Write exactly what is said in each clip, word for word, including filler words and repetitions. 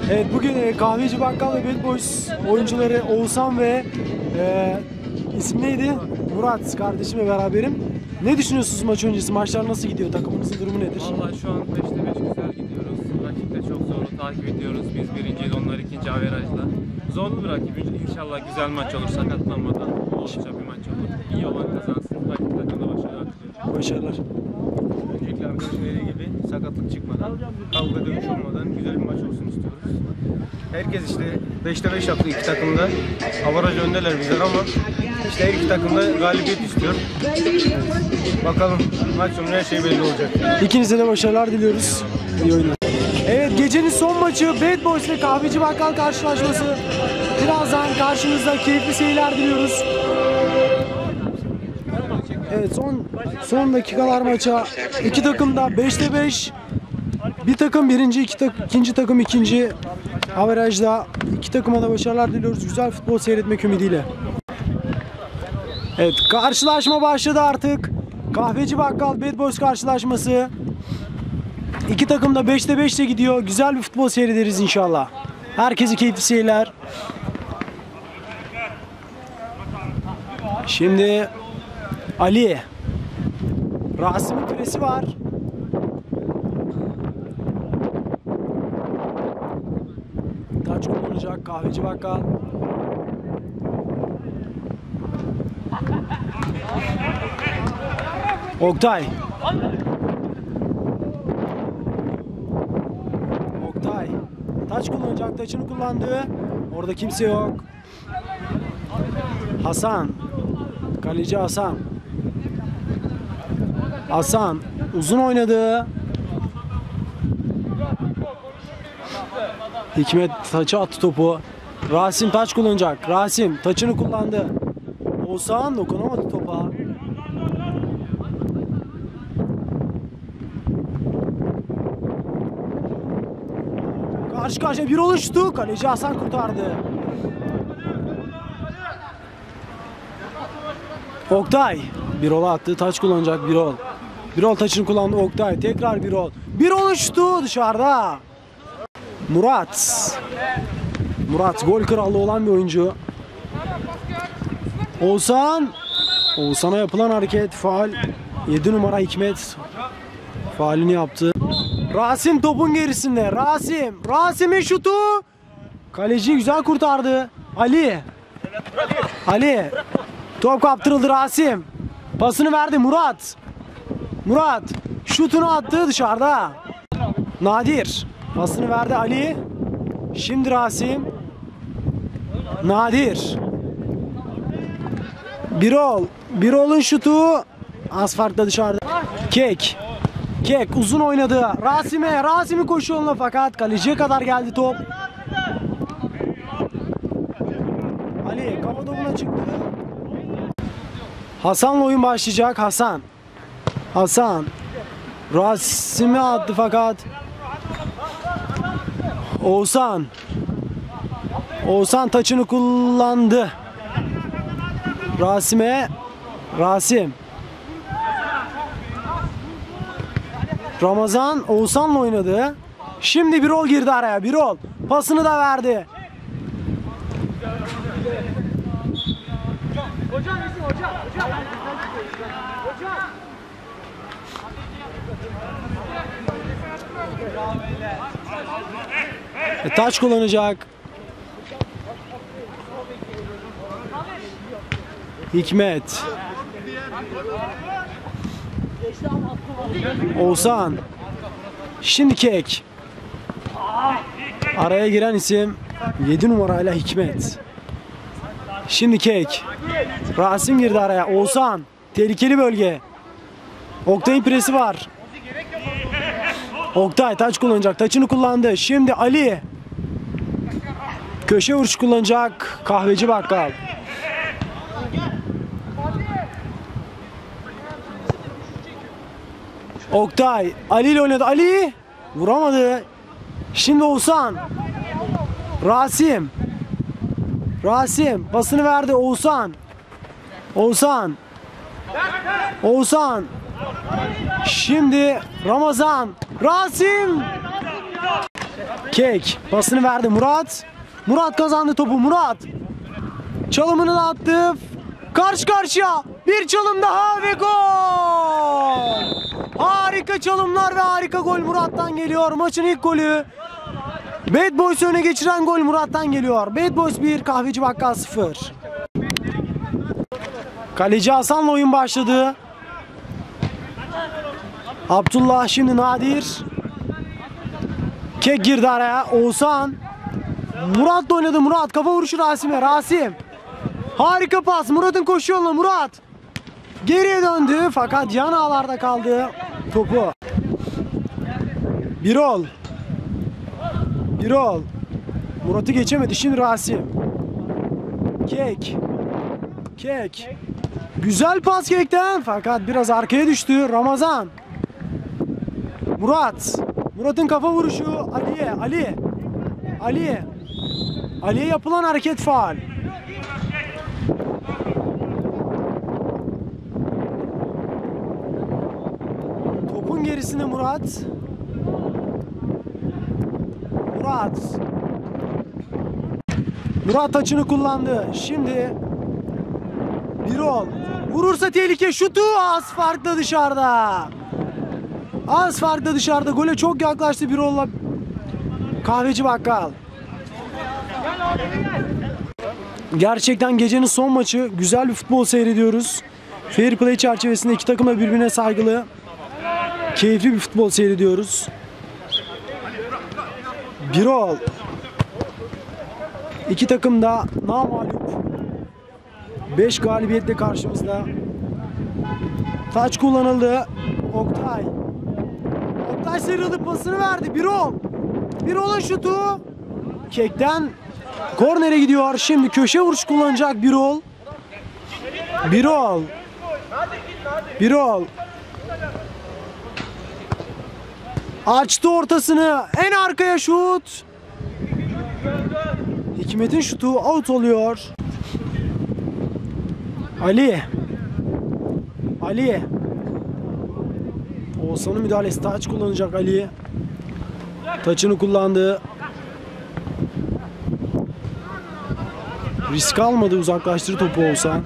Evet, bugün e, Kahveci Bakkal ve Bad Boys oyuncuları Oğuzhan ve e, isim neydi? Murat kardeşimle beraberim. Ne düşünüyorsunuz maç öncesi? Maçlar nasıl gidiyor? Takımınızın durumu nedir? Vallahi şu an beşte beş güzel gidiyoruz. Rakip de çok zorlu, takip ediyoruz. Biz birinciyiz, onlar ikinci averajla. Zorlu bir rakip. İnşallah güzel maç olur, sakatlanmadan oldukça bir maç olur. İyi olan kazansın. Rakip takımda başarılar diliyorum. Başarılar. Öncelikle arkadaşın dediği gibi sakatlık çıkmadan, kavga dövüş olmadan güzel bir maç olsun istiyoruz. Herkes işte beşte beş yaptı iki takımda. Avaraj öndeler bizler ama işte her iki takımda galibiyet istiyor. Bakalım maç sonu her şey belli olacak. İkinize de başarılar diliyoruz. İyi oyunlar. Evet, gecenin son maçı Bad Boys ve Kahveci Bakkal karşılaşması. Birazdan karşınızda keyifli seyirler diliyoruz. Evet, son son dakikalar maça. İki takım da beşte beş. Bir takım birinci, iki tak ikinci takım ikinci. Averajda iki takıma da başarılar diliyoruz. Güzel futbol seyretmek ümidiyle. Evet, karşılaşma başladı artık. Kahveci Bakkal Bad Boys karşılaşması. İki takım da beşte beşle gidiyor. Güzel bir futbol seyrederiz inşallah. Herkese keyifli seyirler. Şimdi Ali. Rasim'in presi var. Taç kullanacak Kahveci Bakkal. Oktay. Oktay. Taç kullanacak. Taçını kullandı. Orada kimse yok. Hasan. Kaleci Hasan. Hasan uzun oynadı. Hikmet taça attı topu. Rasim taç kullanacak. Rasim taçını kullandı. Oğuzhan dokunamadı topa. Karşı karşıya bir oluştu. Kaleci Hasan kurtardı. Oktay Birol'a attı. Taç kullanacak Birol. Birol taçını kullandı. Oktay tekrar Birol. Birol uçtu dışarıda. Murat. Murat gol krallığı olan bir oyuncu. Oğuzhan. Oğuzhan'a yapılan hareket faul. yedi numara Hikmet faulünü yaptı. Rasim topun gerisinde. Rasim. Rasim'in şutu. Kaleci güzel kurtardı. Ali. Ali. Top kaptırıldı Rasim. Pasını verdi Murat. Murat. Şutunu attı dışarıda. Nadir. Pasını verdi Ali. Şimdi Rasim. Nadir. Birol. Birol'un şutu. Az farkla dışarıda. Kek. Kek uzun oynadı. Rasim'e. Rasim'in koşu yoluna fakat kaleciye kadar geldi top. Ali kafa topuna çıktı. Hasan'la oyun başlayacak. Hasan. Hasan. Rasim'e attı fakat. Oğuzhan. Oğuzhan taçını kullandı. Rasim'e. Rasim. Ramazan Oğuzhan'la oynadı. Şimdi Birol girdi araya. Birol pasını da verdi. Hocam bizim hocam. Hocam. Hocam. E, taç kullanacak. Hikmet. Oğuzhan. Şimdi Kek. Araya giren isim yedi numarayla Hikmet. Şimdi Kek. Rasim girdi araya. Oğuzhan. Tehlikeli bölge. Oktay'ın presi var. Oktay taç kullanacak. Taçını kullandı. Şimdi Ali. Köşe vuruş kullanacak. Kahveci Bakkal. Oktay. Ali ile oynadı. Ali. Vuramadı. Şimdi Oğuzhan. Rasim. Rasim. Pasını verdi. Oğuzhan. Oğuzhan. Oğuzhan. Şimdi Ramazan. Rasim. Kek pasını verdi Murat. Murat kazandı topu. Murat çalımını da attı. Karşı karşıya bir çalım daha ve gol. Harika çalımlar ve harika gol Murat'tan geliyor. Maçın ilk golü. Bad Boys'u öne geçiren gol Murat'tan geliyor. Bad Boys bir, Kahveci Bakkal sıfır. Kaleci Hasan'la oyun başladı. Abdullah, şimdi Nadir. Kek girdi araya. Oğuzhan. Murat da oynadı. Murat kafa vuruşu Rasim'e. Rasim. Harika pas. Murat'ın koşu yoluna Murat. Geriye döndü fakat yan ağlarda kaldı topu. Birol. Birol. Murat'ı geçemedi. Şimdi Rasim. Kek. Kek. Güzel pas Kek'ten fakat biraz arkaya düştü. Ramazan. Murat. Murat'ın kafa vuruşu Ali'ye. Ali. Ali. Ali'ye yapılan hareket faul. Topun gerisinde Murat. Murat. Murat açını kullandı. Şimdi Birol. Vurursa tehlike, şutu az farklı dışarıda. Az farklı dışarıda. Gole çok yaklaştı Birol'la Kahveci Bakkal. Gerçekten gecenin son maçı. Güzel bir futbol seyrediyoruz. Fair play çerçevesinde iki takım da birbirine saygılı. Keyifli bir futbol seyrediyoruz. Birol. İki takım da namağlup. beş galibiyetle karşımızda. Taç kullanıldı. Oktay. Oktay sıyrıldı, pasını verdi. Birol. Birol'un şutu. Kek'ten kornere gidiyor. Şimdi köşe vuruş kullanacak Birol. Birol. Birol. Açtı ortasını. En arkaya şut. Hikmet'in şutu out oluyor. Ali. Ali. Oğuzhan'ın müdahalesi, taç kullanacak Ali. Taçını kullandı. Risk almadı, uzaklaştırdı topu Oğuzhan.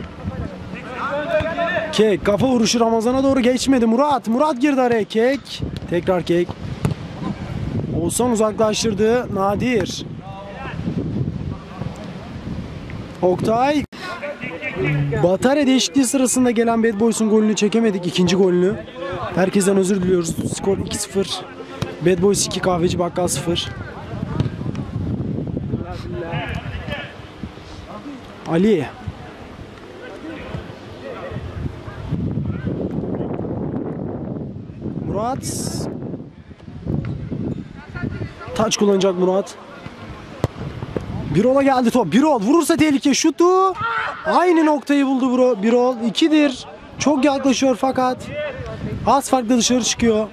Kek kafa vuruşu Ramazan'a doğru geçmedi. Murat. Murat girdi araya. Kek. Tekrar Kek. Oğuzhan uzaklaştırdı. Nadir. Oktay. Batarya değişikliği sırasında gelen Bad Boys'un golünü çekemedik. İkinci golünü. Herkesten özür diliyoruz. Skor iki sıfır. Bad Boys iki, Kahveci Bakkal sıfır. Ali. Murat. Taç kullanacak Murat. Birol'a geldi top. Birol vurursa tehlike, şutu. Aynı noktayı buldu Birol. ikidir. Çok yaklaşıyor fakat az farklı dışarı çıkıyor.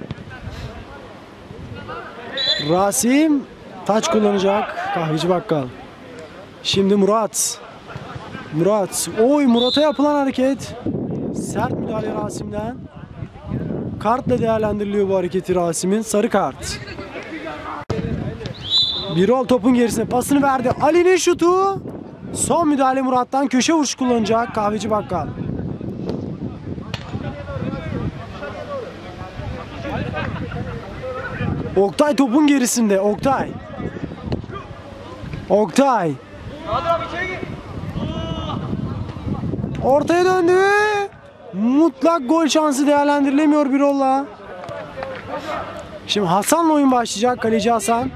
Rasim taç kullanacak. Kahveci Bakkal. Şimdi Murat. Murat. Oy, Murat'a yapılan hareket. Sert müdahale Rasim'den. Kartla değerlendiriliyor bu hareketi Rasim'in. Sarı kart. Birol topun gerisine pasını verdi. Ali'nin şutu. Son müdahale Murat'tan, köşe vuruş kullanacak Kahveci Bakkal. Oktay topun gerisinde. Oktay. Oktay. Ortaya döndü. Mutlak gol şansı değerlendirilemiyor Birol'la. Şimdi Hasan'la oyun başlayacak. Kaleci Hasan.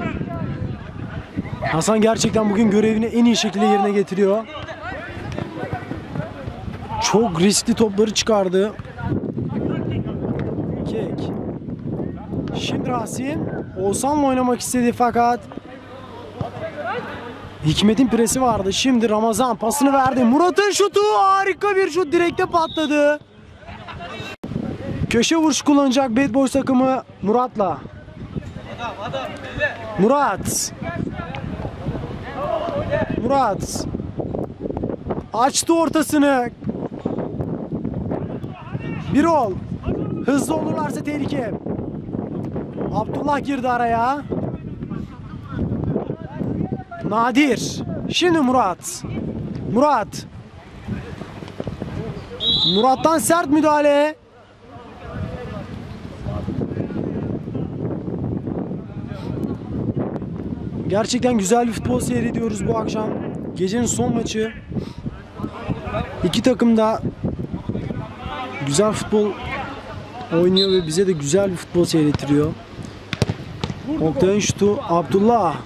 Hasan gerçekten bugün görevini en iyi şekilde yerine getiriyor. Çok riskli topları çıkardı. Kek. Şimdi Rasim Oğuzhan'la oynamak istedi fakat Hikmet'in presi vardı. Şimdi Ramazan pasını verdi. Murat'ın şutu, harika bir şut, direkte patladı. Köşe vuruş kullanacak Bad Boys takımı Murat'la. Murat. Murat. Açtı ortasını. Birol. Hızlı olurlarsa tehlike. Abdullah girdi araya. Nadir. Şimdi Murat. Murat. Murat'tan sert müdahale. Gerçekten güzel bir futbol seyrediyoruz bu akşam. Gecenin son maçı. İki takım da güzel futbol oynuyor ve bize de güzel bir futbol seyrettiriyor. Oktay'ın şutu, Abdullah.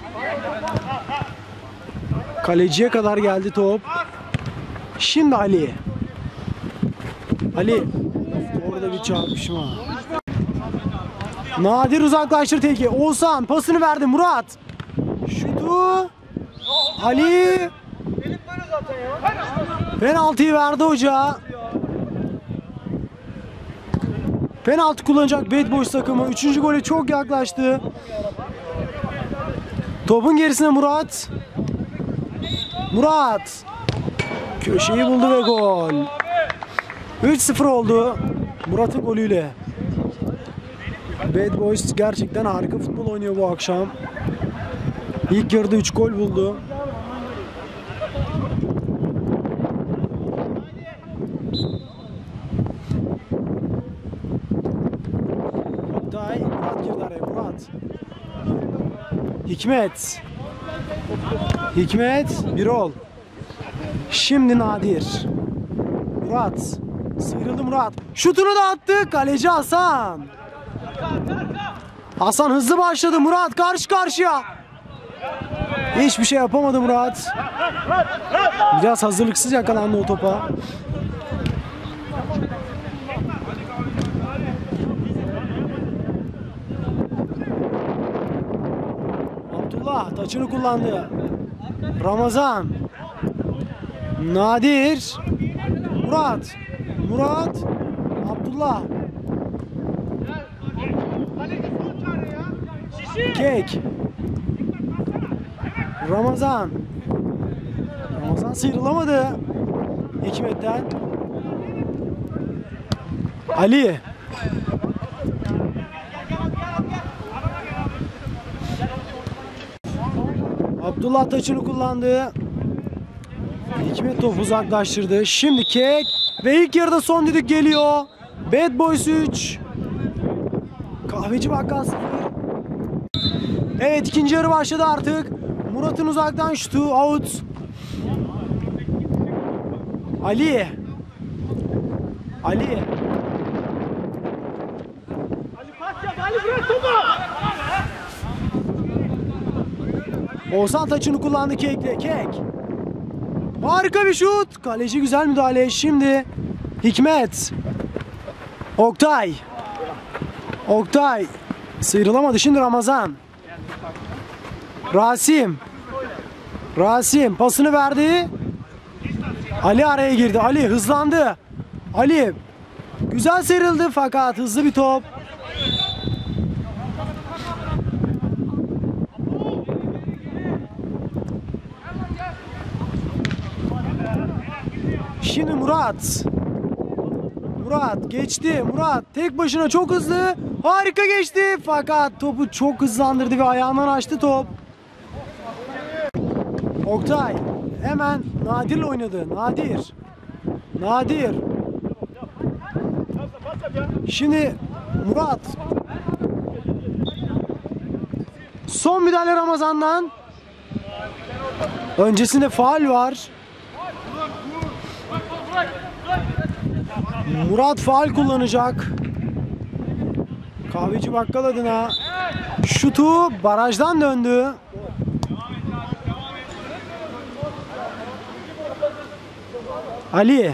Kaleciye kadar geldi top. Şimdi Ali. Ali. Orada bir çarpışma. Nadir uzaklaştır tehlike. Oğuzhan pasını verdi. Murat. Şutu. Ali. Penaltıyı verdi hoca. Penaltı kullanacak Bad Boys takımı. Üçüncü gole çok yaklaştı. Topun gerisine Murat. Murat. Köşeyi buldu ve gol. üç sıfır oldu Murat'ın golüyle. Bad Boys gerçekten harika futbol oynuyor bu akşam. İlk yarıda üç gol buldu. Oktay, Murat girdi araya. Murat. Hikmet. Hikmet, Birol. Şimdi Nadir. Murat. Sıyrıldı Murat. Şutunu da attı. Kaleci Hasan. Hasan hızlı başladı. Murat karşı karşıya. Hiçbir şey yapamadı Murat. Biraz hazırlıksız yakalandı o topa. Abdullah taçını kullandı. Ramazan. Nadir. Murat. Murat. Abdullah. Kek. Ramazan. Ramazan sıyrılamadı Hikmet'ten. Ali. Abdullah taçını kullandı. Hikmet topu uzaklaştırdı. Şimdi Kek ve ilk yarıda son düdük geliyor. Bad Boys üç. Kahveci Bakkal sıfır. Evet, ikinci yarı başladı artık. Murat'ın uzaktan şutu out. Ali. Ali. Oğuzhan taçını kullandı Kek'le. Kek. Harika bir şut. Kaleci güzel müdahale. Şimdi Hikmet. Oktay. Oktay. Sıyrılamadı. Şimdi Ramazan. Rasim. Rasim pasını verdi. Ali araya girdi. Ali hızlandı. Ali güzel serildi fakat hızlı bir top. Şimdi Murat. Murat geçti. Murat tek başına çok hızlı. Harika geçti fakat topu çok hızlandırdı ve ayağından açtı top. Oktay hemen Nadir'le oynadı. Nadir. Nadir. Şimdi Murat. Son müdahale Ramazan'dan. Öncesinde faul var. Murat faul kullanacak. Kahveci Bakkal adına. Şutu barajdan döndü. Ali.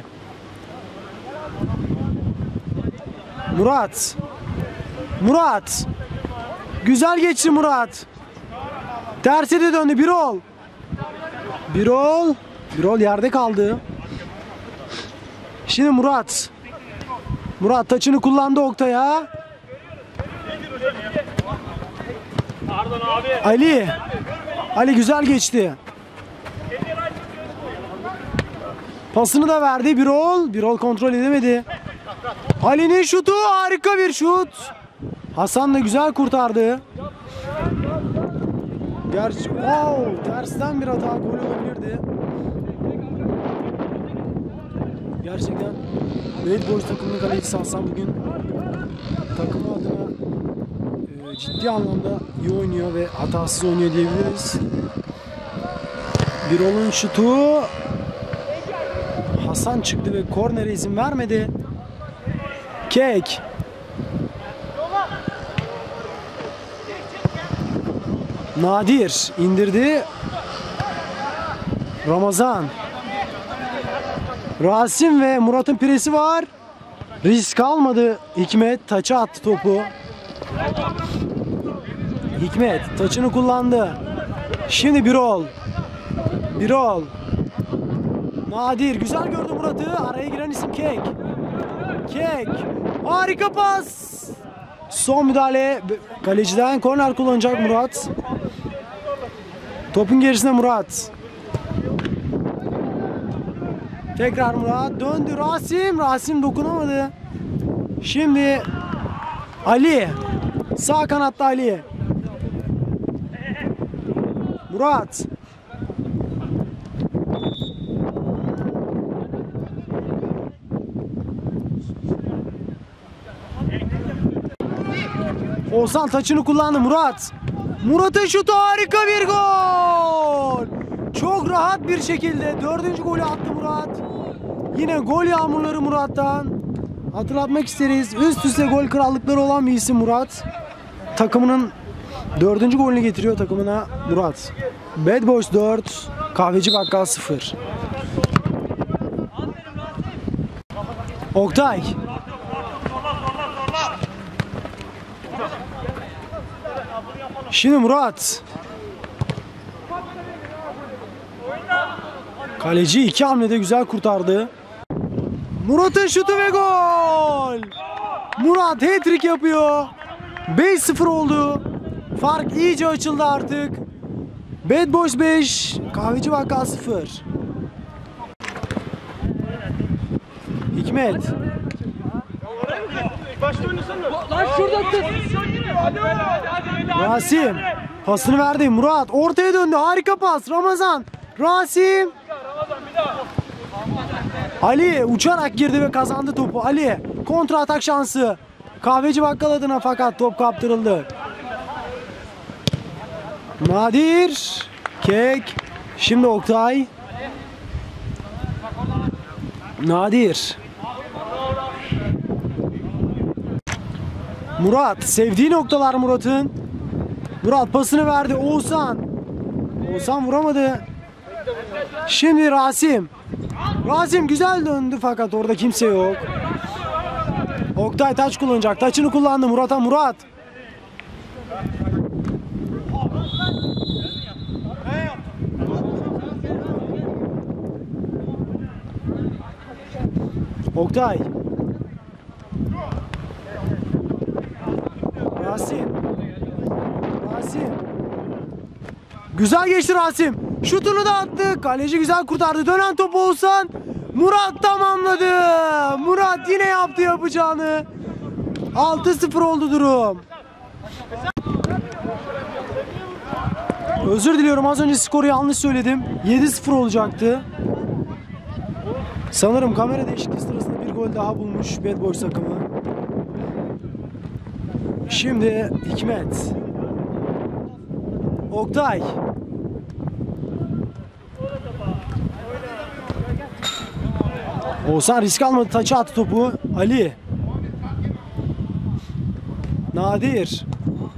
Murat. Murat. Güzel geçti Murat. Terse de döndü Birol. Birol. Birol yerde kaldı. Şimdi Murat. Murat taçını kullandı Oktay'a. Ali. Ali güzel geçti. Pasını da verdi Birol. Birol kontrol edemedi. Ali'nin şutu harika bir şut. Hasan da güzel kurtardı. Gerçi wow, tersten bir hata, gol olabilirdi. Gerçekten Bad Boys takımının kalecisi Hasan bugün takımı adına e, ciddi anlamda iyi oynuyor ve hatasız oynuyor diyebiliriz. Birol'un şutu, Hasan çıktı ve kornere izin vermedi. Kek. Nadir indirdi. Ramazan. Rasim ve Murat'ın presi var. Risk almadı. Hikmet taça attı topu. Hikmet taçını kullandı. Şimdi Birol. Birol. Nadir güzel gördü Murat'ı. Araya giren isim Kek. Kek. Harika pas. Son müdahale. Kaleciden korner kullanacak Murat. Topun gerisinde Murat. Tekrar Murat. Döndü Rasim. Rasim dokunamadı. Şimdi Ali. Sağ kanatta Ali. Murat. Oğuzhan taçını kullandı. Murat. Murat'ın şutu, harika bir gol. Çok rahat bir şekilde dördüncü golü attı Murat. Yine gol yağmurları Murat'tan. Hatırlatmak isteriz. Üst üste gol krallıkları olan bir isim Murat. Takımının dördüncü golünü getiriyor takımına Murat. Bad Boys dört, Kahveci Bakkal sıfır. Oktay. Şimdi Murat. Kaleci iki hamlede güzel kurtardı. Murat'ın şutu ve gol. Murat hat-trick yapıyor. beş sıfır oldu. Fark iyice açıldı artık. Bad Boys beş, Kahveci Bakkal sıfır. Hikmet. Lan şurada tut. Rasim. Pasını verdi. Murat ortaya döndü. Harika pas. Ramazan. Rasim. Ali uçarak girdi ve kazandı topu. Ali kontra atak şansı. Kahveci Bakkal adına fakat top kaptırıldı. Nadir. Kek. Şimdi Oktay. Nadir. Murat. Sevdiği noktalar Murat'ın. Murat pasını verdi. Oğuzhan. Oğuzhan vuramadı. Şimdi Rasim. Rasim güzel döndü fakat orada kimse yok. Oktay taç kullanacak. Taçını kullandı Murat'a. Murat. Oktay. Rasim. Rasim. Güzel geçti Rasim. Şutunu da attı. Kaleci güzel kurtardı. Dönen topu Oğuzhan. Murat tamamladı. Murat yine yaptı yapacağını. altı sıfır oldu durum. Özür diliyorum, az önce skoru yanlış söyledim. yedi sıfır olacaktı. Sanırım kamera değişikliği sırasında bir gol daha bulmuş Bad Boys takımı. Şimdi Hikmet. Oktay. Oğuzhan risk almadı, taça attı topu. Ali. Nadir.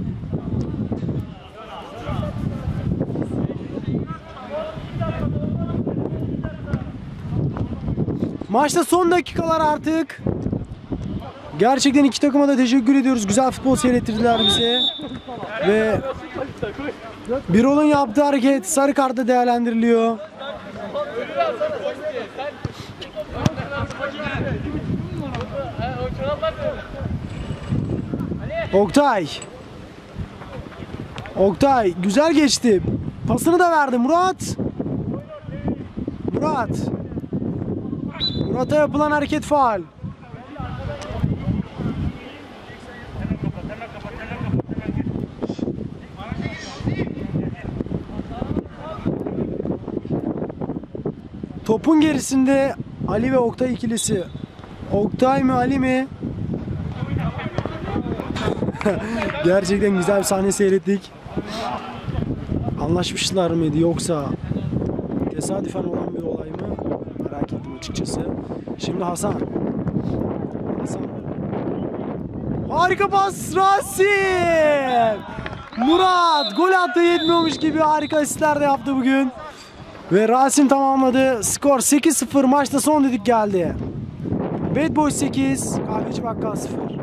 Maçta son dakikalar artık. Gerçekten iki takıma da teşekkür ediyoruz. Güzel futbol seyrettirdiler bize. Ve Birol'un yaptığı hareket sarı kartla değerlendiriliyor. Oktay. Oktay güzel geçti. Pasını da verdi Murat. Murat. Murat'a yapılan hareket faul. Topun gerisinde Ali ve Oktay ikilisi. Oktay mı Ali mi? Gerçekten güzel bir sahne seyrettik. Anlaşmışlar mıydı yoksa tesadüfen olan bir olay mı? Merak ettim açıkçası. Şimdi Hasan. Hasan. Harika pas Rasim. Murat gol attı, yetmiyormuş gibi harika asistler de yaptı bugün. Ve Rasim tamamladı. Skor sekiz sıfır. Maçta son düdük geldi. Bad Boys sekiz, Kahveci Bakkal sıfır.